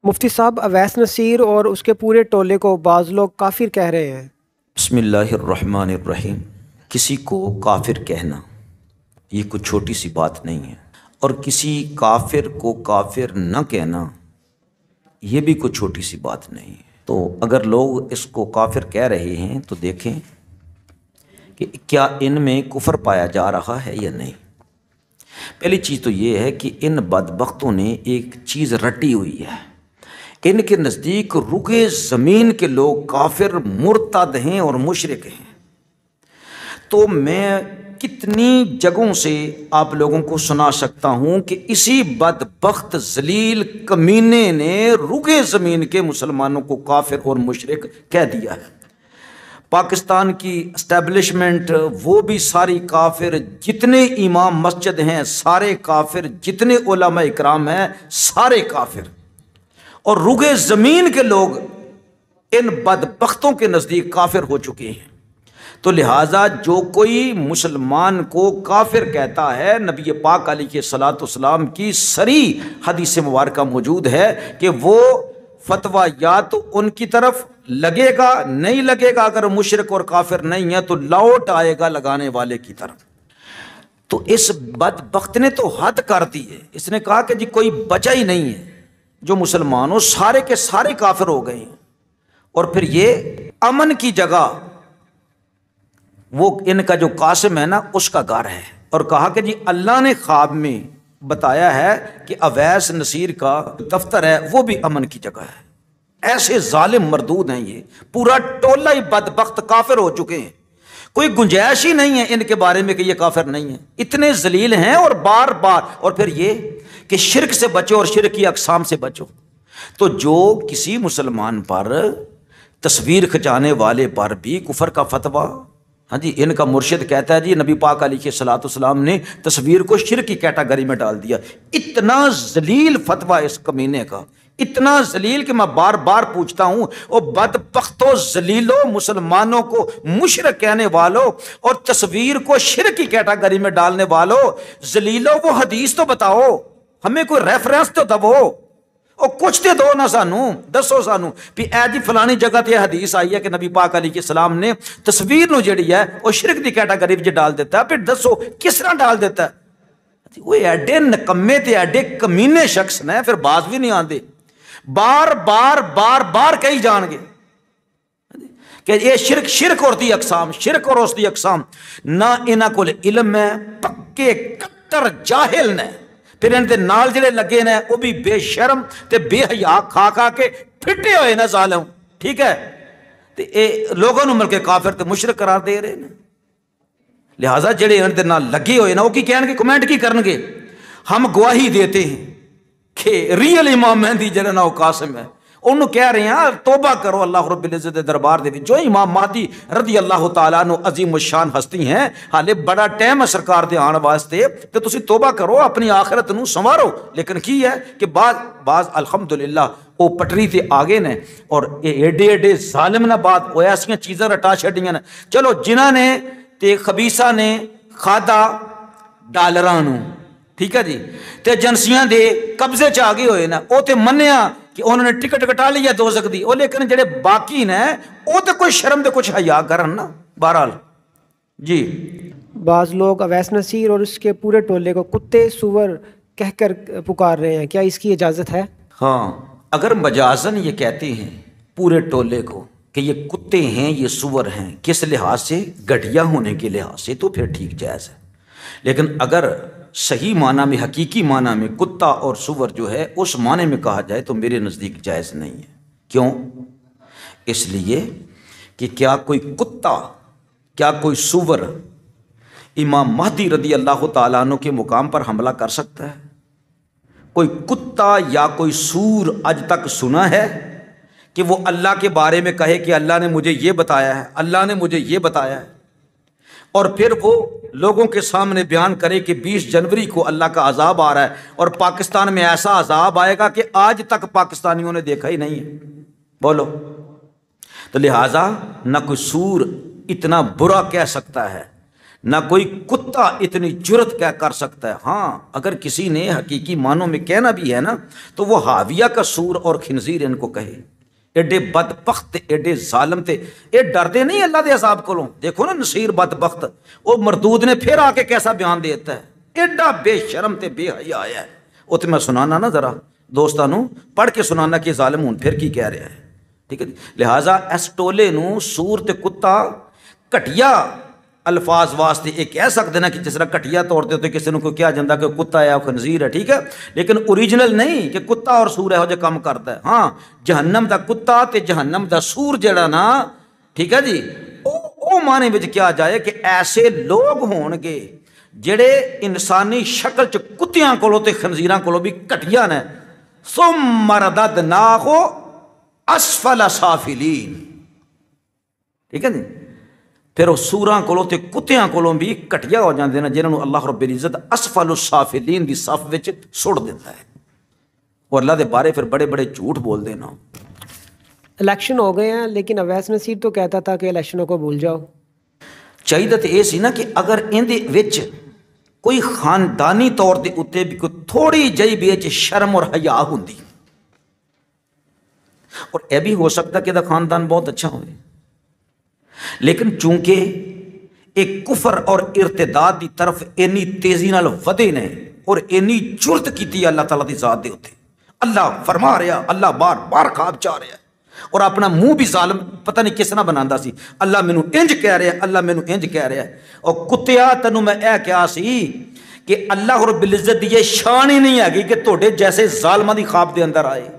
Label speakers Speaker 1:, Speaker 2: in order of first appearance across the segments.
Speaker 1: مفتی صاحب، اویس نصیر اور اس کے پورے ٹولے کو بعض لوگ کافر کہہ رہے ہیں۔
Speaker 2: بسم اللہ الرحمن الرحیم۔ کسی کو کافر کہنا یہ کوئی چھوٹی سی بات نہیں ہے، اور کسی کافر کو کافر نہ کہنا یہ بھی کوئی چھوٹی سی بات نہیں ہے۔ تو اگر لوگ اس کو کافر کہہ رہے ہیں تو دیکھیں کہ کیا ان میں کفر پایا جا رہا ہے یا نہیں۔ پہلی چیز تو یہ ہے کہ ان بدبختوں نے ایک چیز رٹی ہوئی ہے، ان کے نزدیک رکے زمین کے لوگ کافر مرتد ہیں اور مشرک ہیں۔ تو میں کتنی جگہوں سے آپ لوگوں کو سنا سکتا ہوں کہ اسی بدبخت ذلیل کمینے نے رکے زمین کے مسلمانوں کو کافر اور مشرک کہہ دیا ہے۔ پاکستان کی اسٹیبلشمنٹ وہ بھی ساری کافر، جتنے امام مسجد ہیں سارے کافر، جتنے علماء اکرام ہیں سارے کافر، اور رکے زمین کے لوگ ان بدبختوں کے نزدیک کافر ہو چکے ہیں۔ تو لہٰذا جو کوئی مسلمان کو کافر کہتا ہے، نبی پاک علیہ الصلوۃ والسلام کی صریح حدیث مبارکہ موجود ہے کہ وہ فتویٰ یا تو ان کی طرف لگے گا، نہیں لگے گا، اگر مشرک اور کافر نہیں ہے تو لوٹ آئے گا لگانے والے کی طرف۔ تو اس بدبخت نے تو حد کر دی ہے، اس نے کہا کہ جی کوئی بچا ہی نہیں ہے، جو مسلمانوں سارے کے سارے کافر ہو گئے ہیں، اور پھر یہ امن کی جگہ وہ ان کا جو قاسم ہے نا اس کا گھر ہے، اور کہا کہ جی اللہ نے خواب میں بتایا ہے کہ اویس نصیر کا دفتر ہے وہ بھی امن کی جگہ ہے۔ ایسے ظالم مردود ہیں، یہ پورا ٹولہ ہی بدبخت کافر ہو چکے ہیں، کوئی گنجائش ہی نہیں ہے ان کے بارے میں کہ یہ کافر نہیں ہے، اتنے ذلیل ہیں۔ اور بار بار، اور پھر یہ کہ شرک سے بچو اور شرک کی اقسام سے بچو۔ تو جو کسی مسلمان پر تصویر کھچانے والے پر بھی کفر کا فتویٰ، ہاں جی، ان کا مرشد کہتا ہے جی نبی پاک علیہ الصلوۃ والسلام نے تصویر کو شرک کی کیٹیگری میں ڈال دیا۔ اتنا ذلیل فتویٰ اس کمینے کا، اتنا ذلیل کہ میں بار بار پوچھتا ہوں، او بدبختو ذلیلو، مسلمانوں کو مشرک کہنے والوں اور تصویر کو شرک کی کیٹیگری میں ڈالنے والوں، ذلیلو وہ حدیث تو بتاؤ، ہمیں کوئی ریفرنس تو دو، اور کچھ تے دو نہ سانو، دسو سانو بھی اے جی فلانی جگہ تے حدیث آئی ہے کہ نبی پاک علیہ السلام نے تصویر نو جڑی ہے وہ شرک دی کیٹیگری وچ ڈال دیتا ہے۔ پھر دسو کس طرح ڈال دیتا ہے؟ وہ ایڈے نکمے تے ایڈے کمینے شخص نے، پھر باز بھی نہیں آندے، بار بار بار بار کہی جان گے کہ یہ شرک اور دی اقسام، شرک اور اس دی اقسام نہ انہاں کول علم ہے، پکے کٹر جاہل نے، پھر ان دے نال جڑے لگے نے وہ بھی بے شرم تے بے حیا کھا کھا کے پھٹے ہوئے نا ظالم، ٹھیک ہے، تے اے لوگوں نوں مل کے کافر تے مشرک قرار دے رہے ہیں۔ لہٰذا جڑے ان دے نال لگے ہوئے نا وہ کی کہن گے، کمنٹ کی کرن گے؟ ہم گواہی دیتے ہیں کہ ریئل امام مہدی جڑا نا وہ قاسم ہے، انہوں کہہ رہے ہیں توبہ کرو اللہ رب العزت دے دربار دے جو امام مہدی رضی اللہ تعالیٰ عنہ عظیم الشان ہستی ہیں، حالے بڑا ٹائم ہے سرکار دے آن واسطے، تو تسی توبہ کرو، اپنی آخرت نو سنوارو۔ لیکن کی ہے کہ بعض الحمدللہ وہ پٹری تے آگے نے، اور ایڈے ایڈے ظالم نہ بات وہ ایسیاں چیزاں رٹا چھڈیاں نے۔ چلو جنہاں نے تے خبیثہ نے کھادا ڈالراں نو، ٹھیک ہے جی، تے ایجنسیاں دے قبضے چ آ گئے ہوئے نا، وہ تے منیا کہ انہوں نے ٹکٹ کٹا لیا دوزخ دی، وہ لیکن جڑے باقی نے وہ تو کوئی شرم دے کچھ حیا کرن نا۔ بہرحال جی،
Speaker 1: بعض لوگ اویس نصیر اور اس کے پورے ٹولے کو کتے سور کہہ کر پکار رہے ہیں، کیا اس کی اجازت ہے؟
Speaker 2: ہاں، اگر مجازن یہ کہتے ہیں پورے ٹولے کو کہ یہ کتے ہیں، یہ سور ہیں، کس لحاظ سے؟ گھٹیا ہونے کے لحاظ سے، تو پھر ٹھیک جائز ہے۔ لیکن اگر صحیح معنی میں، حقیقی معنی میں کتا اور سور جو ہے اس معنی میں کہا جائے تو میرے نزدیک جائز نہیں ہے۔ کیوں؟ اس لیے کہ کیا کوئی کتا، کیا کوئی سور امام مہدی رضی اللہ تعالیٰ عنہ کے مقام پر حملہ کر سکتا ہے؟ کوئی کتا یا کوئی سور آج تک سنا ہے کہ وہ اللہ کے بارے میں کہے کہ اللہ نے مجھے یہ بتایا ہے، اللہ نے مجھے یہ بتایا ہے، اور پھر وہ لوگوں کے سامنے بیان کرے کہ 20 جنوری کو اللہ کا عذاب آ رہا ہے اور پاکستان میں ایسا عذاب آئے گا کہ آج تک پاکستانیوں نے دیکھا ہی نہیں ہے؟ بولو۔ تو لہٰذا نہ کوئی سور اتنا برا کہہ سکتا ہے، نہ کوئی کتا اتنی جرت کیا کر سکتا ہے. ہاں اگر کسی نے حقیقی معنوں میں کہنا بھی ہے نا تو وہ حاویہ کا سور اور خنزیر ان کو کہے. ایڈے بدبخت ایڈے ظالم تھے, اے ڈردے نہیں اللہ دے عذاب کو. دیکھو نا نصیر بدبخت, وہ مردود نے پھر آ کے کیسا بیان دیتا ہے, ایڈا بے شرم تے بے حیا آیا ہے. وہ تو میں سنانا نا ذرا دوستانوں, پڑھ کے سنانا کہ ظالم ہوں پھر کی کہہ رہا ہے. ٹھیک ہے جی. لہٰذا اس ٹولے نو سور تے کتا گھٹیا الفاظ واسطے یہ کہہ سکتے نا کہ جس طرح گھٹیا طور تے کسی نے کوئی کیا جاتا کہ کتا ہے خنزیر ہے, ٹھیک ہے, لیکن اوریجنل نہیں کہ کتا اور سور ہے جو کام کرتا ہے. ہاں جہنم دا کتا تے جہنم دا سور جڑا نا, ٹھیک ہے جی, او معنی وچ کیا جائے کہ ایسے لوگ ہون گے جڑے انسانی شکل چ کتیاں کولوں تے خنزیراں کولوں بھی گھٹیا نے. ثم رددناہ اسفل سافلین, ٹھیک ہے جی. پھر وہ سوراں کولوں تے کتیاں کولوں بھی گھٹیا ہو جاندے نے جنہاں نوں اللہ رب العزت اسفل السافلین دی صف وچ سٹ دیتا ہے. اور اللہ دے بارے پھر بڑے بڑے جھوٹ بول دینا.
Speaker 1: الیکشن ہو گئے ہیں لیکن اویس نصیر تو کہتا تھا کہ الیکشنوں کو بھول جاؤ.
Speaker 2: چاہیے تے یہ سی نا کہ اگر ان دے وچ کوئی خاندانی طور دے اتنے بھی کوئی تھوڑی جہی بھی شرم اور حیا ہوندی, اور یہ بھی ہو سکتا کہ دا خاندان بہت اچھا ہوئے, لیکن چونکہ ایک کفر اور ارتداد دی طرف اینی تیزی نال ودے نے اور اینی جرت کیتی اللہ تعالیٰ دی ذات دے ہوتے. اللہ فرما رہا, اللہ بار بار خواب چاہ رہا اور اپنا منہ بھی ظالم پتہ نہیں کس طرح بناتا سی. اللہ مینوں انج کہہ رہا ہے, اللہ مینوں انج کہہ رہا ہے. اور کتیا تینوں میں اے کیا سی کہ اللہ رب العزت دی یہ شان ہی نہیں ہے کہ تہاڈے جیسے ظالماں دی خواب دے اندر آئے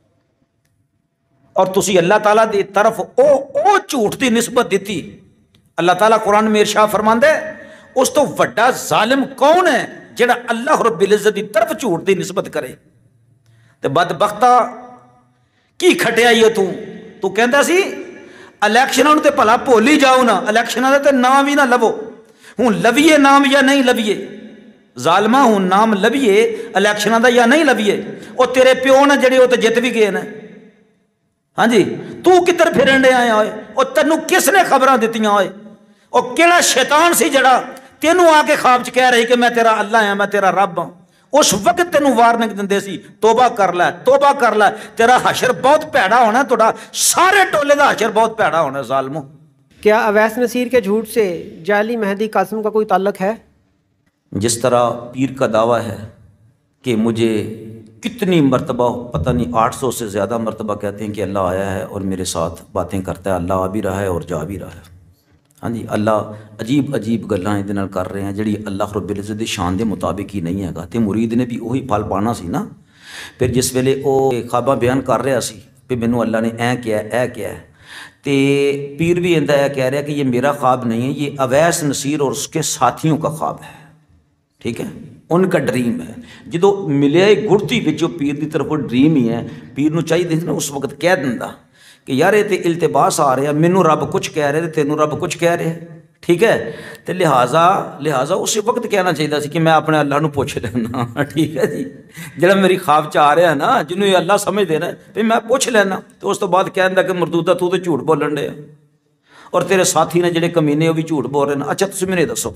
Speaker 2: اور تسی اللہ تعالیٰ دی طرف او جھوٹ دی نسبت دیتی. اللہ تعالیٰ قرآن میں ارشاد فرماندا ہے اس تو وڈا ظالم کون ہے جڑا اللہ رب العزت دی طرف جھوٹ دی نسبت کرے. تے بدبختہ کی کھٹیا ہی تو کہندا سی الیکشناں تے بھلا بھول ہی جاؤ نا, الیکشناں دے تے نام ہی نہ لو. ہوں لویے نام یا نہیں لویے, ظالما ہوں نام لویے الیکشناں دا یا نہیں لویے. او تیرے پیو نے جڑے او تے جت بھی گئے نے. ہاں جی, تو کدھر پھرن دے آیا ہوئے, او تینوں کس نے خبراں دتیاں ہوئے, او کیڑا شیطان سی جڑا تینوں آ کے خواب چ کہہ رہی کہ میں تیرا اللہ ہاں, میں تیرا رب ہاں. اس وقت تینوں وارننگ دندے سی توبہ کر لے, توبہ کر لے, تیرا حشر بہت پیڑا ہونا, تھوڑا سارے ٹولے دا حشر بہت پیڑا ہونا ظالمو.
Speaker 1: کیا اویس نصیر کے جھوٹ سے جعلی مہدی قاسم کا کوئی تعلق ہے؟
Speaker 2: جس طرح پیر کا دعویٰ ہے کہ مجھے کتنی مرتبہ پتہ نہیں 800 سے زیادہ مرتبہ کہتے ہیں کہ اللہ آیا ہے اور میرے ساتھ باتیں کرتا ہے, اللہ آ بھی رہا ہے اور جا بھی رہا ہے. ہاں جی, اللہ عجیب عجیب گلاں یہ نال کر رہے ہیں جڑی اللہ رب العزت دی شان دے مطابق ہی نہیں ہے گا. تے مرید نے بھی وہی پھل پانا سی نا. پھر جس ویلے او خواباں بیان کر رہا سی کہ مینوں اللہ نے اے کیا ہے, اے کیا ہے, تے پیر بھی اندہ کہہ رہا ہے کہ یہ میرا خواب نہیں ہے, یہ اویس نصیر اور اس کے ساتھیوں کا خواب ہے. ٹھیک ہے, ان کا ڈریم ہے. جدو ملے گڑتی وچ جو پیر دی طرف ڈریم ہی ہے, پیر نو چاہیے نا اس وقت کہہ دیندا کہ یار یہ تے التباس آ رہے ہیں, مینوں رب کچھ کہہ رہے تینوں رب کچھ کہہ رہے. ٹھیک ہے, تو لہٰذا اس وقت کہنا چاہیے سی کہ میں اپنے اللہ نو پوچھ لینا. ٹھیک ہے جی, جڑا میری خواب چ آ رہا ہے نا جنوں یہ اللہ سمجھ دینا پھر میں پوچھ لینا. تو اس تو بعد کہہ دیندا کہ مردودہ تو جھوٹ بولن دے اور تیرے ساتھی نے جڑے کمینے وہ بھی جھوٹ بول رہے ہیں. اچھا تسی میرے دسو,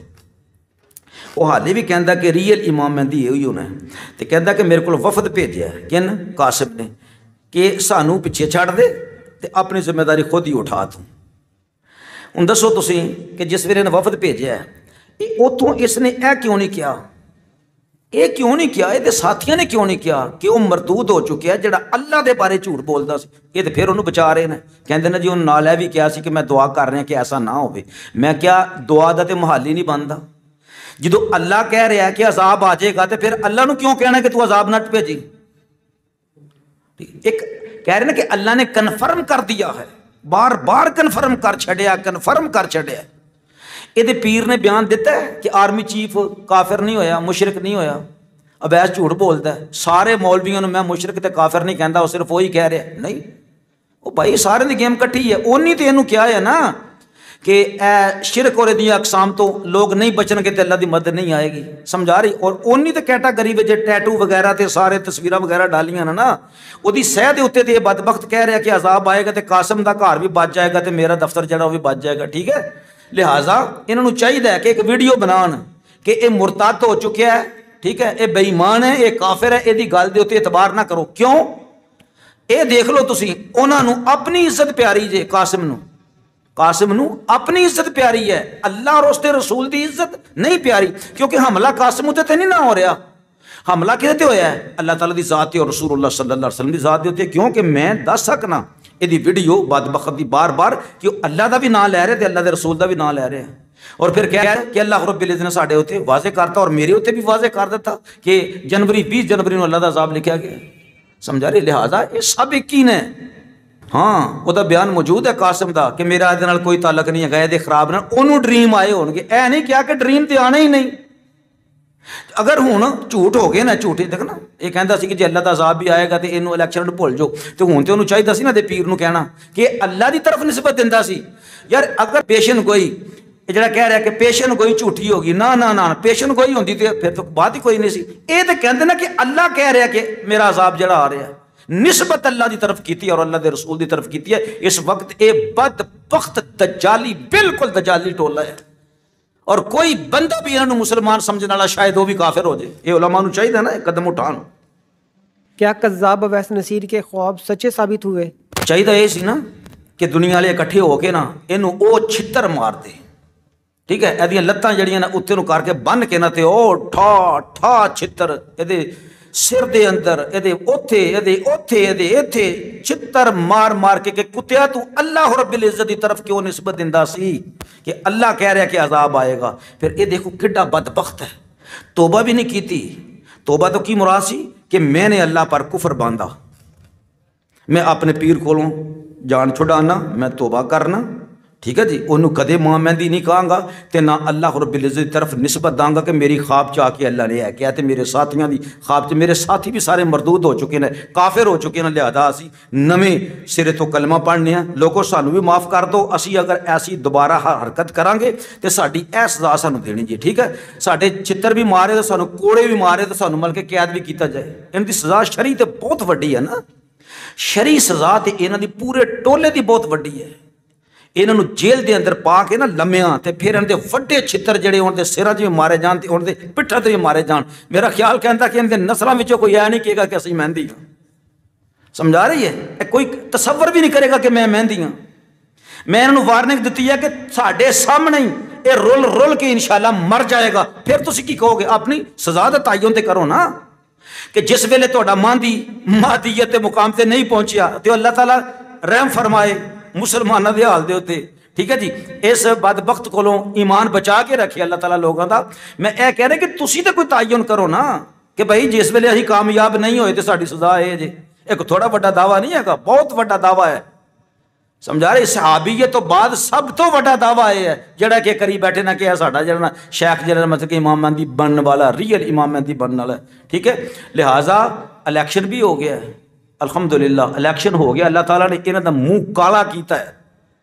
Speaker 2: وہ حالے بھی کہندا کہ ریئل امام مہدی ہوئی ہونا ہے. تو کہندا کہ میرے کو وفد بھیجا ہے کن قاسم نے کہ سانوں پیچھے چھڑ دے تے اپنی ذمہ داری خود ہی اٹھا تو. ہوں دسو تسی کہ جس ویلے نے وفد بھیجا ہے اتوں اس نے اے کیوں نہیں کیا, یہ کیوں نہیں کیا, یہ ساتھیاں نے کیوں نہیں کیا کہ وہ مردود ہو چکے ہے جڑا اللہ دے بارے جھوٹ بولدا سی. یہ تو پھر انہوں بچا رہے ہیں, کہندے نے جی انہوں نال ہے بھی کیا سی کہ میں دعا کر رہے ہیں کہ ایسا نہ ہوئے. میں کیا دعا دا تے محل ہی نہیں بنتا. جدو اللہ کہہ رہا ہے کہ عذاب آ جائے گا تو پھر اللہ نو کیوں کہنا کہ تو عذاب نہ بھیجی. ایک کہہ رہے نا کہ اللہ نے کنفرم کر دیا ہے, بار بار کنفرم کر چھڑیا. یہ پیر نے بیان دیتا ہے کہ آرمی چیف کافر نہیں ہویا, مشرک نہیں ہویا. اویس جھوٹ بولتا ہے. سارے مولویوں نے میں مشرک تے کافر نہیں کہندا, وہ صرف وہی کہہ رہا ہے. نہیں, وہ بھائی سارے دی گیم کٹھی ہے. اونی تے اینوں کیا ہے نا کہ اے شرک اور دی اقسام تو لوگ نہیں بچن گے تے اللہ دی مدد نہیں آئے گی. سمجھا رہی. اور اونی تے کیٹاگری وچ ٹیٹو وغیرہ تے سارے تصویراں وغیرہ ڈالیاں نا, وہ دی سہ دے اوتے تے یہ بدبخت کہہ رہا کہ عذاب آئے گا تے قاسم دا گھر بھی بچ جائے گا تے میرا دفتر جڑا وہ بھی بچ جائے گا. ٹھیک ہے, لہٰذا انہوں چاہیے کہ ایک ویڈیو بنان کہ یہ مرتد ہو چکا ہے، ٹھیک ہے، یہ بے ایمان ہے، یہ کافر ہے، یہ گل دے اتنے اعتبار نہ کرو. کیوں؟ یہ دیکھ لو تسی، انہوں اپنی عزت پیاری جے. قاسم نو اپنی عزت پیاری ہے، اللہ اور اس کے رسول دی عزت نہیں پیاری. کیونکہ حملہ قاسم تے نہیں نہ ہو رہا، حملہ کہتے تے ہویا ہے اللہ تعالیٰ دی ذات اور رسول اللہ صلی اللہ علیہ وسلم دی ذات ہوتی ہے. کیونکہ میں دس سکنا یہ ویڈیو بدبخت دی بار بار کہ اللہ دا بھی نام لے رہے تھے، اللہ دے رسول دا بھی نام لے رہے ہیں، اور پھر کہہ رہے کہ اللہ رب العزت نے ساڈے ہوتے واضح کرتا اور میرے ہوتے بھی واضح کر دیتا کہ 20 جنوری نو اللہ دا عذاب لکھا گیا. سمجھا رہے؟ لہٰذا یہ سب یقین ہے. ہاں وہ بیان موجود ہے قاسم دا کہ میرا دے نال کوئی تعلق نہیں ہے، یہ خراب نہ انہوں ڈریم آئے ہون گے. اے نہیں کیا کہ ڈریم تے آنا ہی نہیں. اگر ہوں جھوٹ ہو گئے نا، جھوٹے دیکھنا یہ کہندا سی کہ جی اللہ دا عذاب بھی آئے گا تو یہ الیکشن بھول جاؤ، تو ہوں تو انہوں چاہیے سی نا دے پیر نو کہنا کہ اللہ دی طرف نسبت دیندا سی. یار اگر پیشن گوئی جڑا کہہ رہا ہے کہ پیشن گوئی جھوٹی ہوگی، نہ پیشن گوئی ہوندی تے پھر تو بات ہی کوئی نہیں سی. یہ تو کہندے نا کہ اللہ کہہ رہا ہے کہ میرا عذاب جڑا آ رہا ہے، نسبت اللہ دی طرف کیتی اور اللہ دے رسول دی طرف کیتی ہے. اس وقت اے بدبخت دجالی، بالکل دجالی ٹولہ ہے، اور کوئی بندہ بھی انہوں مسلمان سمجھنے والا شاید وہ بھی کافر ہو جائے. یہ علماء نو چاہیے نا ایک قدم اٹھان.
Speaker 1: کیا قذاب اویس نصیر کے خواب سچے ثابت ہوئے؟
Speaker 2: چاہیے یہ سی نا کہ دنیا والے اکٹھے ہو کے نا اینو او چھتر مار دے، ٹھیک ہے، یہ لتاں جڑیاں نا اتنے نو کر کے بن کے نا تے او ٹھا ٹھا چھتر یہ سر دے اندر ایتھے چھتر مار مار کے کہ کتیا تو اللہ رب العزت دی طرف کیوں نسبت دیندا سی کہ اللہ کہہ رہا کہ عذاب آئے گا. پھر یہ دیکھو کڈا بدبخت ہے، توبہ بھی نہیں کیتی. توبہ تو کی مراد سی کہ میں نے اللہ پر کفر باندھا، میں اپنے پیر کولوں جان چھڑانا، میں توبہ کرنا، ٹھیک ہے جی، انہوں کدے ماں مہندی نہیں کہاں گا تے نہ اللہ رب العزت کی طرف نسبت داں گا کہ میری خواب چاہ کے اللہ نے ہے کیا تے میرے ساتھیاں دی خواب چ میرے ساتھی بھی سارے مردود ہو چکے ہیں، کافر ہو چکے ہیں. لہذا اسی نویں سرے تو کلمہ پڑھنے ہیں. لوگوں سانو بھی معاف کر دو، اسی اگر ایسی دوبارہ حرکت کریں گے تو ساری اے سزا سانو دینی جی، ٹھیک ہے. ساڈے چتر بھی مارے تو سانو کوڑے بھی مارے تو سانو مل کے قید بھی کیتا جائے. ان دی سزا شرعی تے بہت وڈی ہے نا، شرعی سزا تے انہاں دی پورے ٹولے دی بہت وڈی ہے. انہوں جیل دے اندر پا کے نا لمیاں تے پھر ان دے وڈے چھتر جڑے ان دے سراں بھی مارے جان تے ان دے پٹھاں تے بھی مارے جان. میرا خیال کہندا کہ ان دے نسلاں وچوں کوئی یہ نہیں کہے گا کہ اسی مہندی ہاں. سمجھا رہی ہے؟ کوئی تصور بھی نہیں کرے گا کہ میں مہندی ہاں. میں انہوں وارننگ دیتی ہے کہ ساڈے سامنے ہی یہ رول رول کے انشاءاللہ مر جائے گا. پھر تسی کی کہو گے؟ اپنی سزا دا تعین تے کرو نا، کہ جس ویلے تہاڈا ماندی مادیت مقام تے نہیں پہنچیا تو اللہ تعالیٰ رحم فرمائے مسلمانوں دے حال دے ہوتے، ٹھیک ہے جی. اس بدبخت کولوں ایمان بچا کے رکھے اللہ تعالیٰ لوگوں دا. میں اے کہہ رہے کہ تسی تے کوئی تعین کرو نا کہ بھائی جس ویلے اسی کامیاب نہیں ہوئے تو ساری سزا ہے جی. ایک تھوڑا بڑا دعویٰ نہیں ہے گا، بہت بڑا دعویٰ ہے. سمجھا رہے؟ صحابیت تو بعد سب تو بڑا دعویٰ ہے جڑا کہ کری بیٹھے نہ کہ ساڈا جڑا شیخ جڑا مطلب کہ امام مہدی بننے والا، ریئل امام مہدی بننے والا، ٹھیک ہے. لہٰذا الیکشن بھی ہو گیا ہے، الحمدللہ الیکشن ہو گیا. اللہ تعالیٰ نے انہاں دا منہ کالا کیتا ہے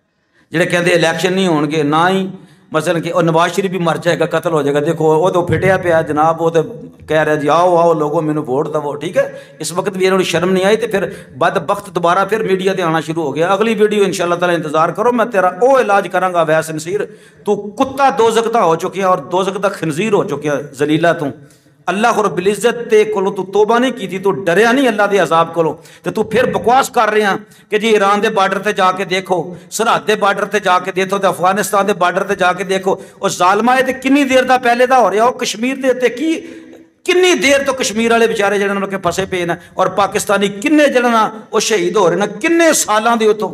Speaker 2: جڑے کہتے الیکشن نہیں ہون گے، نہ ہی مثلا کہ نواز شریف بھی مر جائے گا، قتل ہو جائے گا. دیکھو وہ تو پھٹیا پیا جناب، وہ تو کہہ رہا جی آؤ آؤ لوگوں مینوں ووٹ دو، ٹھیک ہے. اس وقت بھی انہوں نے شرم نہیں آئی تو پھر بدبخت دوبارہ پھر میڈیا تے آنا شروع ہو گیا. اگلی ویڈیو انشاءاللہ تعالیٰ انتظار کرو، میں تیرا او علاج کراں گا اویس نصیر. تو کتا دوزخ دا ہو چکیا اور دوزخ دا خنزیر ہو چکیا ذلیلہ تو. اللہ رب العزت تے کولوں تو توبہ نہیں کی تھی، تو ڈریا نہیں اللہ دے عذاب کولوں، تو پھر بکواس کر رہے ہیں کہ جی ایران دے بارڈر تے جا کے دیکھو، سرحد دے بارڈر تے جا کے دیکھو، تے افغانستان دے بارڈر تے جا کے دیکھو. اور ظالمہ تے کنی دیر دا پہلے دا ہو رہا وہ کشمیر دے تے کی کنی دیر تو کشمیر والے بیچارے جڑے کے پھسے پے نا، اور پاکستانی کنے جڑا وہ شہید ہو رہے نا کنے سالاں دے اتوں،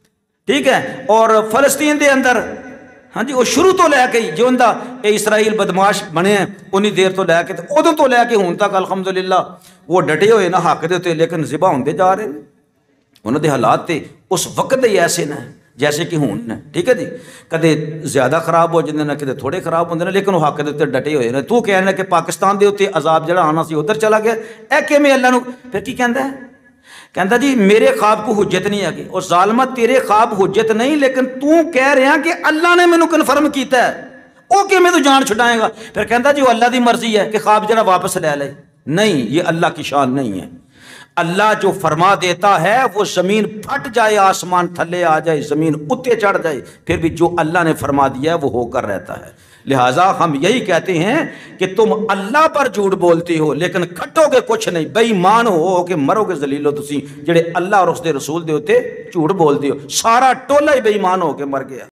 Speaker 2: ٹھیک ہے. اور فلسطین دے اندر ہاں جی وہ شروع تو لے کے جو اندہ اسرائیل بدماش بنے ہیں انہی دیر تو لے کے ادوں تو لے کے ہون تک الحمدللہ وہ ڈٹے ہوئے نا حق دے ہوتے، لیکن ذبح ہوندے جا رہے ہیں. انہوں دے حالات تے اس وقت ہی ایسے نا جیسے کہ ہون نا، ٹھیک ہے جی. کدے زیادہ خراب ہو جاندے نا، کدے تھوڑے خراب ہوندے نا، لیکن وہ حق دے ہوتے ڈٹے ہوئے نا. تو کہنا کہ پاکستان دے ہوتے عذاب جڑا آنا سی ادھر چلا گیا، اے کہ میں اللہ نو پھر کی کہندا ہے؟ کہندا جی میرے خواب کو حجت نہیں ہے. اور ظالمہ تیرے خواب حجت نہیں، لیکن تو کہہ رہے ہیں کہ اللہ نے مینوں کنفرم کیتا ہے، او کہ میں تو جان چھڈائے گا. پھر کہندا جی وہ اللہ دی مرضی ہے کہ خواب جڑا واپس لے لے. نہیں، یہ اللہ کی شان نہیں ہے. اللہ جو فرما دیتا ہے وہ زمین پھٹ جائے، آسمان تھلے آ جائے، زمین اتے چڑھ جائے، پھر بھی جو اللہ نے فرما دیا ہے وہ ہو کر رہتا ہے۔ لہٰذا ہم یہی کہتے ہیں کہ تم اللہ پر جھوٹ بولتے ہو لیکن کھٹو گے کچھ نہیں، بے ایمان ہو کہ مرو گے ذلیلو تسی جڑے اللہ اور اس دے رسول دے ہوتے جھوٹ بولتے ہو۔ سارا ٹولہ ہی بے ایمان ہو کے مر گیا۔